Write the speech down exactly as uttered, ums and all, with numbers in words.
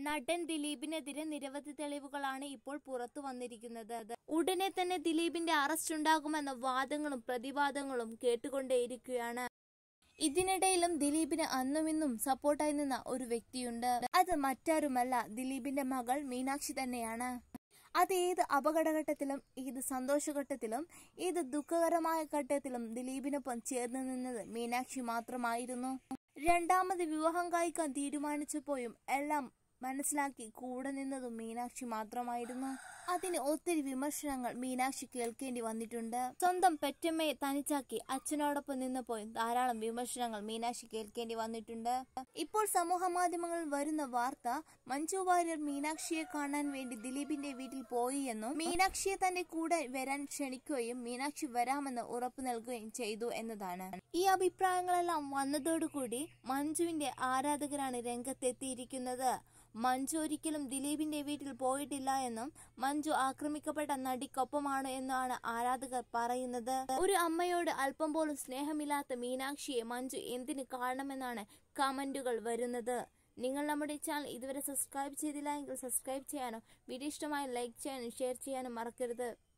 നടൻ ദിലീപിനെതിരെ നിരവധി തെളിവുകളാണ് ഇപ്പോൾ പുറത്തു വന്നിരിക്കുന്നത്. ഉടനെ തന്നെ ദിലീപിന്റെ അറസ്റ്റ് ഉണ്ടാകുമെന്ന വാദങ്ങളും പ്രതിവാദങ്ങളും കേട്ടുകൊണ്ടേയിരിക്കുകയാണ്. ഇതിനിടയിലും ദിലീപിന് അന്നും ഇന്നും സപ്പോർട്ടായി നിന്ന ഒരു വ്യക്തിയുണ്ട്. അത് മറ്റാരുമല്ല, ദിലീപിന്റെ മകൾ മീനാക്ഷി തന്നെയാണ്. അത് ഏത് അപകടഘട്ടത്തിലും, ഏത് സന്തോഷഘട്ടത്തിലും, ഏത് ദുഃഖകരമായ ഘട്ടത്തിലും ദിലീപിനൊപ്പം ചേർന്ന് നിന്നത് മീനാക്ഷി മാത്രമായിരുന്നു. രണ്ടാമത് വിവാഹം കഴിക്കാൻ തീരുമാനിച്ചപ്പോഴും എല്ലാം മനസ്സിലാക്കി കൂടെ നിന്നതും മീനാക്ഷി മാത്രമായിരുന്നു. അതിന് ഒത്തിരി വിമർശനങ്ങൾ മീനാക്ഷി കേൾക്കേണ്ടി വന്നിട്ടുണ്ട്. സ്വന്തം പെറ്റമ്മയെ തനിച്ചാക്കി അച്ഛനോടൊപ്പം നിന്നപ്പോഴും ധാരാളം വിമർശനങ്ങൾ മീനാക്ഷി കേൾക്കേണ്ടി വന്നിട്ടുണ്ട്. ഇപ്പോൾ സമൂഹ മാധ്യമങ്ങളിൽ വരുന്ന വാർത്ത മഞ്ജു വാര്യർ മീനാക്ഷിയെ കാണാൻ വേണ്ടി ദിലീപിന്റെ വീട്ടിൽ പോയി എന്നും മീനാക്ഷിയെ തന്റെ കൂടെ വരാൻ ക്ഷണിക്കുകയും മീനാക്ഷി വരാമെന്ന് ഉറപ്പു നൽകുകയും ചെയ്തു എന്നതാണ്. ഈ അഭിപ്രായങ്ങളെല്ലാം വന്നതോടുകൂടി മഞ്ജുവിന്റെ ആരാധകരാണ് രംഗത്തെത്തിയിരിക്കുന്നത്. മഞ്ജു ഒരിക്കലും ദിലീപിന്റെ വീട്ടിൽ പോയിട്ടില്ല എന്നും മഞ്ജു ആക്രമിക്കപ്പെട്ട നടിക്കൊപ്പമാണ് എന്നാണ് ആരാധകർ പറയുന്നത്. ഒരു അമ്മയോട് അല്പം പോലും സ്നേഹമില്ലാത്ത മീനാക്ഷിയെ മഞ്ജു എന്തിന് കാണണമെന്നാണ് കമന്റുകൾ വരുന്നത്. നിങ്ങൾ നമ്മുടെ ചാനൽ ഇതുവരെ സബ്സ്ക്രൈബ് ചെയ്തില്ല എങ്കിൽ സബ്സ്ക്രൈബ് ചെയ്യാനും വീഡിയോ ഇഷ്ടമായി ലൈക്ക് ചെയ്യാനും ഷെയർ ചെയ്യാനും മറക്കരുത്.